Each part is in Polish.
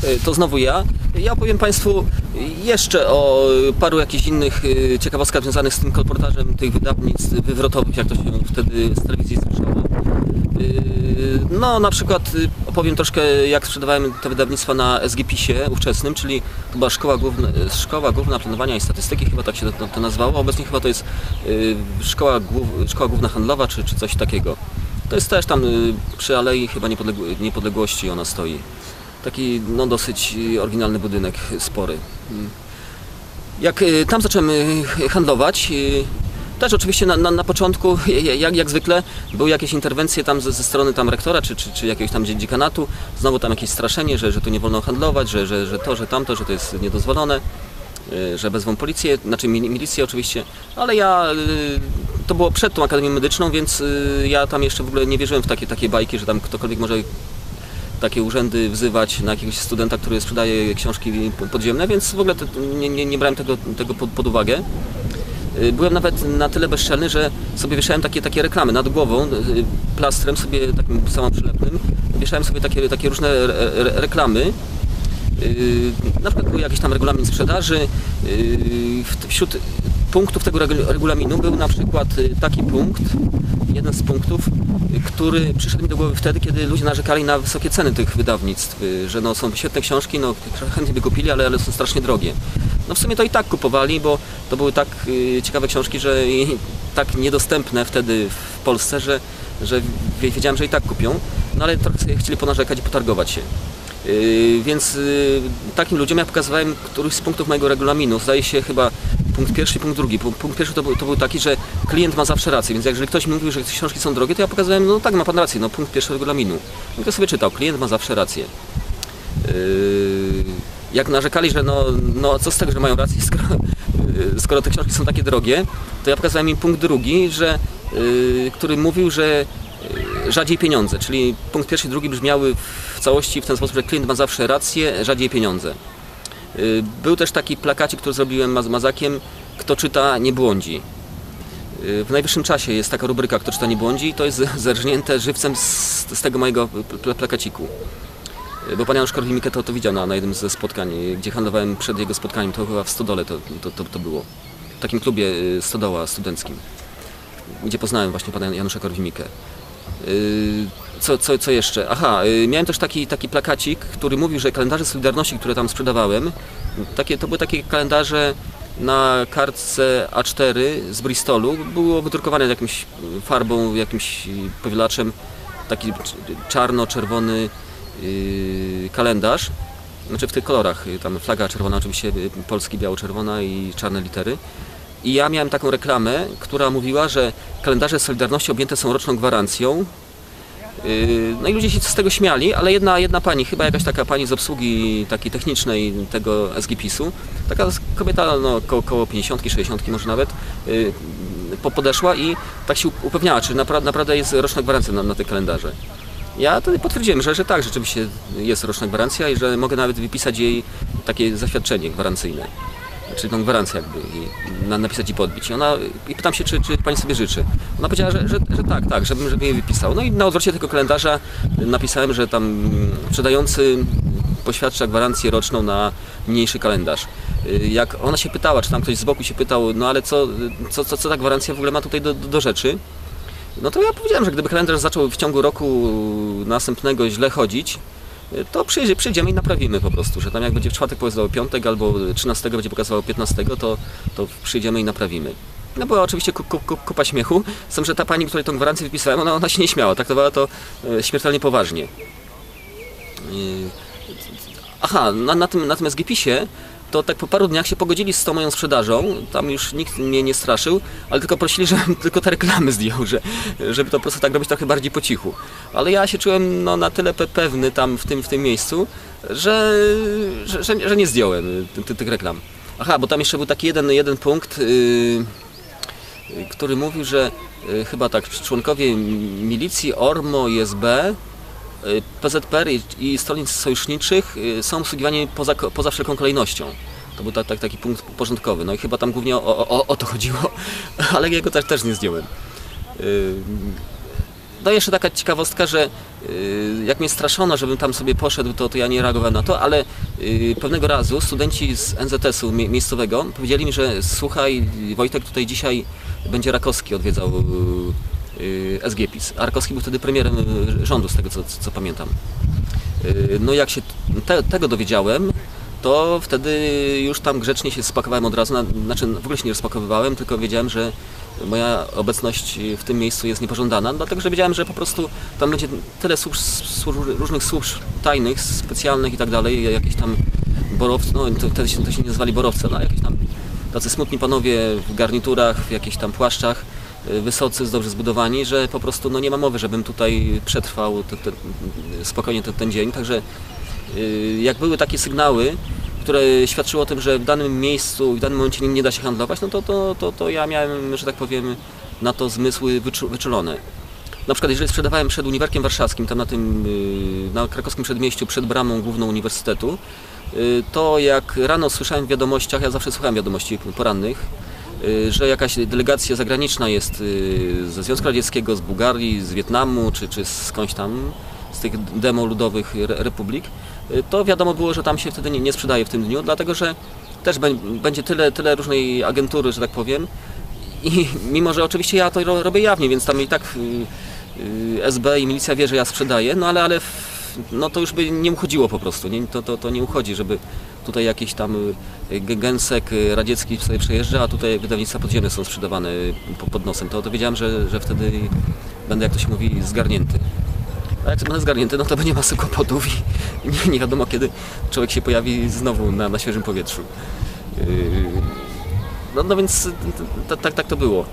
To znowu ja. Ja opowiem Państwu jeszcze o paru jakichś innych ciekawostkach związanych z tym kolportażem tych wydawnictw wywrotowych, jak to się wtedy z telewizji słyszało. No na przykład opowiem troszkę, jak sprzedawałem te wydawnictwa na SGPiS-ie ówczesnym, czyli to była Szkoła Główna Planowania i Statystyki, chyba tak się to nazywało. Obecnie chyba to jest Szkoła Główna Handlowa czy coś takiego. To jest też tam przy Alei chyba Niepodległości ona stoi. Taki no, dosyć oryginalny budynek, spory. Jak tam zacząłem handlować, też oczywiście na początku, jak zwykle, były jakieś interwencje tam ze strony tam rektora, czy jakiegoś tam dziekanatu, znowu tam jakieś straszenie, że tu nie wolno handlować, że to, że tamto, że to jest niedozwolone, że wezwą policję, znaczy milicję oczywiście, ale ja, to było przed tą Akademią Medyczną, więc ja tam jeszcze w ogóle nie wierzyłem w takie bajki, że tam ktokolwiek może takie urzędy wzywać na jakiegoś studenta, który sprzedaje książki podziemne, więc w ogóle nie brałem tego pod uwagę. Byłem nawet na tyle bezczelny, że sobie wieszałem takie reklamy nad głową, plastrem sobie takim samoprzylepnym, wieszałem sobie takie różne reklamy. Na przykład był jakiś tam regulamin sprzedaży. Wśród punktów tego regulaminu był na przykład taki punkt, jeden z punktów, który przyszedł mi do głowy wtedy, kiedy ludzie narzekali na wysokie ceny tych wydawnictw, że no, są świetne książki, no, chętnie by kupili, ale są strasznie drogie. No w sumie to i tak kupowali, bo to były tak ciekawe książki, że tak niedostępne wtedy w Polsce, że wiedziałem, że i tak kupią, no ale trochę sobie chcieli ponarzekać i potargować się. Więc takim ludziom ja pokazywałem któryś z punktów mojego regulaminu, zdaje się chyba punkt pierwszy i punkt drugi. Punkt pierwszy to był taki, że klient ma zawsze rację, więc jeżeli ktoś mi mówił, że książki są drogie, to ja pokazywałem, no tak, ma pan rację, no punkt pierwszy regulaminu. I to sobie czytał, klient ma zawsze rację. Jak narzekali, że no co z tego, że mają rację, skoro te książki są takie drogie, to ja pokazałem im punkt drugi, który mówił, że rzadziej pieniądze, czyli punkt pierwszy i drugi brzmiały w całości w ten sposób, że klient ma zawsze rację, rzadziej pieniądze. Był też taki plakacik, który zrobiłem mazakiem, kto czyta, nie błądzi. W najwyższym czasie jest taka rubryka, kto czyta, nie błądzi, i to jest zerżnięte żywcem z tego mojego plakaciku. Bo pan Janusz Korwin-Mikke to widział na jednym ze spotkań, gdzie handlowałem przed jego spotkaniem, to chyba w Stodole to było. W takim klubie Stodoła studenckim, gdzie poznałem właśnie pana Janusza Korwin-Mikke. Co jeszcze? Aha, miałem też taki plakacik, który mówił, że kalendarze Solidarności, które tam sprzedawałem, to były takie kalendarze na kartce A4 z Bristolu, było wydrukowane jakimś farbą, jakimś powielaczem, taki czarno-czerwony kalendarz, znaczy w tych kolorach, tam flaga czerwona, oczywiście Polski biało-czerwona i czarne litery. I ja miałem taką reklamę, która mówiła, że kalendarze Solidarności objęte są roczną gwarancją. No i ludzie się z tego śmiali, ale jedna pani, chyba jakaś taka pani z obsługi takiej technicznej tego SGPiS-u, taka kobieta no, koło 50, 60 może nawet, podeszła i tak się upewniała, czy naprawdę jest roczna gwarancja na te kalendarze. Ja wtedy potwierdziłem, że tak, rzeczywiście jest roczna gwarancja i że mogę nawet wypisać jej takie zaświadczenie gwarancyjne. Czyli tą gwarancję jakby napisać i podbić. I pytam się, czy pani sobie życzy. Ona powiedziała, że tak, żebym jej wypisał. No i na odwrocie tego kalendarza napisałem, że tam sprzedający poświadcza gwarancję roczną na mniejszy kalendarz. Jak ona się pytała, czy tam ktoś z boku się pytał, no ale co ta gwarancja w ogóle ma tutaj do rzeczy, no to ja powiedziałem, że gdyby kalendarz zaczął w ciągu roku następnego źle chodzić, to przyjdziemy i naprawimy po prostu, że tam jak będzie w czwartek pokazywało piątek albo 13 będzie pokazywało 15, to przyjdziemy i naprawimy. No była oczywiście kupa śmiechu, z tym, że ta pani, której tą gwarancję wypisałem, ona się nie śmiała, traktowała to śmiertelnie poważnie. Aha, na tym SGPiS-ie to tak po paru dniach się pogodzili z tą moją sprzedażą, tam już nikt mnie nie straszył, ale tylko prosili, żebym tylko te reklamy zdjął, żeby to po prostu tak robić trochę bardziej po cichu. Ale ja się czułem no, na tyle pewny tam w tym miejscu, że nie zdjąłem tych reklam. Aha, bo tam jeszcze był taki jeden punkt, który mówił, że chyba tak członkowie milicji, ORMO, ISB, PZPR i stronnic sojuszniczych są obsługiwani poza wszelką kolejnością. To był taki punkt porządkowy. No i chyba tam głównie o to chodziło, ale jego też nie zdjąłem. No jeszcze taka ciekawostka, że jak mnie straszono, żebym tam sobie poszedł, to ja nie reagowałem na to, ale pewnego razu studenci z NZS-u miejscowego powiedzieli mi, że słuchaj Wojtek, tutaj dzisiaj będzie Rakowski odwiedzał SGPiS. A Rakowski był wtedy premierem rządu, z tego co pamiętam. No jak się tego dowiedziałem, to wtedy już tam grzecznie się spakowałem od razu, znaczy w ogóle się nie rozpakowywałem, tylko wiedziałem, że moja obecność w tym miejscu jest niepożądana, dlatego że wiedziałem, że po prostu tam będzie tyle różnych służb tajnych, specjalnych i tak dalej, jakieś tam borowcy, no wtedy to się nie nazwali borowce, no jakieś tam tacy smutni panowie w garniturach, w jakichś tam płaszczach, wysocy, dobrze zbudowani, że po prostu no nie ma mowy, żebym tutaj przetrwał spokojnie ten dzień, także jak były takie sygnały, które świadczyły o tym, że w danym miejscu, w danym momencie nie da się handlować, no to ja miałem, że tak powiem, na to zmysły wyczulone. Na przykład jeżeli sprzedawałem przed Uniwerkiem Warszawskim, tam na krakowskim przedmieściu, przed bramą główną uniwersytetu, to jak rano słyszałem w wiadomościach, ja zawsze słuchałem wiadomości porannych, że jakaś delegacja zagraniczna jest ze Związku Radzieckiego, z Bułgarii, z Wietnamu, czy skądś tam, z tych demo-ludowych republik, to wiadomo było, że tam się wtedy nie sprzedaje w tym dniu, dlatego że też będzie tyle różnej agentury, że tak powiem, i mimo że oczywiście ja to robię jawnie, więc tam i tak SB i milicja wie, że ja sprzedaję, no ale no to już by nie uchodziło po prostu, nie? To nie uchodzi, żeby tutaj jakiś tam gęsek radziecki sobie przejeżdża, a tutaj wydawnictwa podziemne są sprzedawane pod nosem. To wiedziałem, że wtedy będę, jak to się mówi, zgarnięty. A jak będę zgarnięty, no to będzie masy kłopotów i nie wiadomo, kiedy człowiek się pojawi znowu na świeżym powietrzu. No więc tak to było.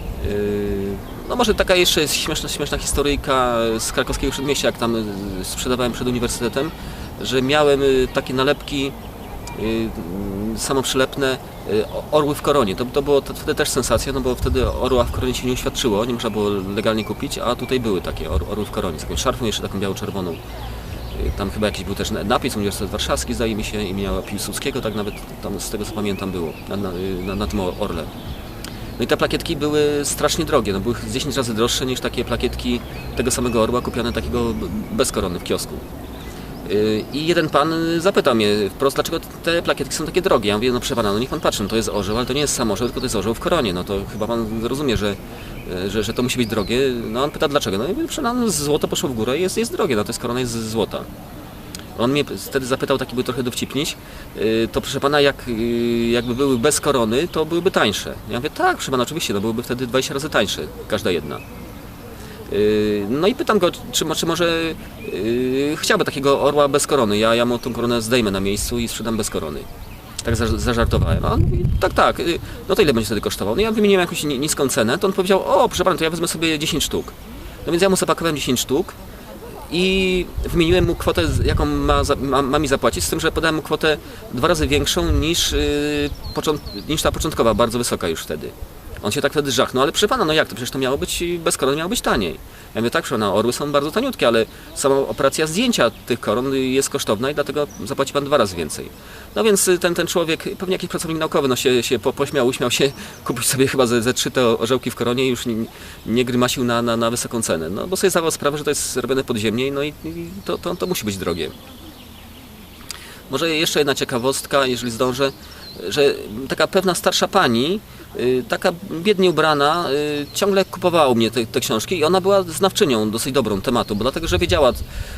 No może taka jeszcze śmieszna historyjka z krakowskiego przedmieścia, jak tam sprzedawałem przed uniwersytetem, że miałem takie nalepki samoprzylepne orły w koronie. To było wtedy też sensacja, no bo wtedy orła w koronie się nie uświadczyło, nie można było legalnie kupić, a tutaj były takie orły w koronie z jakąś szarfą jeszcze taką biało-czerwoną. Tam chyba jakiś był też napis Uniwersytet Warszawski, zdaje mi się, imienia Piłsudskiego, tak nawet tam z tego co pamiętam było, na tym orle. No i te plakietki były strasznie drogie, no były 10 razy droższe niż takie plakietki tego samego orła kupione takiego bez korony w kiosku. I jeden pan zapytał mnie wprost, dlaczego te plakietki są takie drogie. Ja mówię, no proszę pana, no niech pan patrzy, no to jest orzeł, ale to nie jest sam orzeł, tylko to jest orzeł w koronie. No to chyba pan rozumie, że to musi być drogie. No on pyta dlaczego. No i mówię, proszę pana, złoto poszło w górę i jest drogie, no to jest korona jest z złota. On mnie wtedy zapytał, taki był trochę dowcipniś, to proszę pana, jakby były bez korony, to byłyby tańsze. Ja mówię, tak, proszę pana, oczywiście, no byłyby wtedy 20 razy tańsze, każda jedna. No i pytam go, czy może chciałby takiego orła bez korony. Ja mu tą koronę zdejmę na miejscu i sprzedam bez korony. Tak zażartowałem. A on mówi, tak, no to ile będzie wtedy kosztował? No ja wymieniłem jakąś niską cenę, to on powiedział, o proszę pana, to ja wezmę sobie 10 sztuk. No więc ja mu zapakowałem 10 sztuk i wymieniłem mu kwotę, jaką ma mi zapłacić, z tym, że podałem mu kwotę 2 razy większą niż ta początkowa, bardzo wysoka już wtedy. On się tak wtedy żachnął, ale proszę pana, no jak to? Przecież to miało być, bez koron miało być taniej. Ja mówię, tak, proszę pana, orły są bardzo taniutkie, ale sama operacja zdjęcia tych koron jest kosztowna i dlatego zapłaci pan 2 razy więcej. No więc ten człowiek, pewnie jakiś pracownik naukowy, no się pośmiał, uśmiał się, kupił sobie chyba ze 3 te orzełki w koronie i już nie grymasił na wysoką cenę. No bo sobie zdawał sprawę, że to jest robione podziemnie, no i to musi być drogie. Może jeszcze jedna ciekawostka, jeżeli zdążę, że taka pewna starsza pani, taka biednie ubrana, ciągle kupowała u mnie te książki i ona była znawczynią dosyć dobrą tematu, bo dlatego, że wiedziała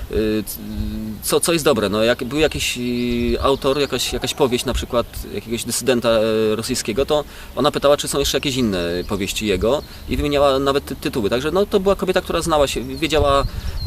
co jest dobre. No, jak był jakiś autor, jakaś powieść na przykład jakiegoś dysydenta rosyjskiego, to ona pytała, czy są jeszcze jakieś inne powieści jego i wymieniała nawet tytuły. Także no, to była kobieta, która znała się, wiedziała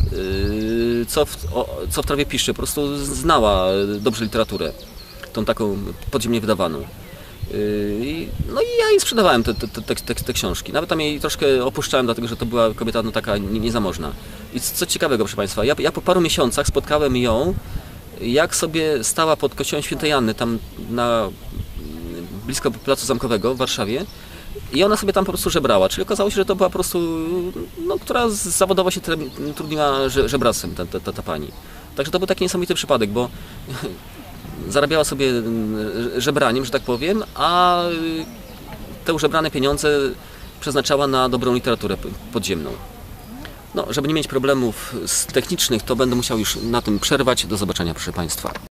co w trawie piszczy, po prostu znała dobrze literaturę, tą taką podziemnie wydawaną. No i ja jej sprzedawałem te książki. Nawet tam jej troszkę opuszczałem, dlatego że to była kobieta no, taka niezamożna. I co ciekawego, proszę państwa, ja po paru miesiącach spotkałem ją, jak sobie stała pod kościołem Świętej Anny, tam blisko Placu Zamkowego w Warszawie. I ona sobie tam po prostu żebrała, czyli okazało się, że to była po prostu, no, która zawodowo się trudniła żebractwem, ta pani. Także to był taki niesamowity przypadek, bo zarabiała sobie żebraniem, że tak powiem, a te użebrane pieniądze przeznaczała na dobrą literaturę podziemną. No, żeby nie mieć problemów technicznych, to będę musiał już na tym przerwać. Do zobaczenia, proszę Państwa.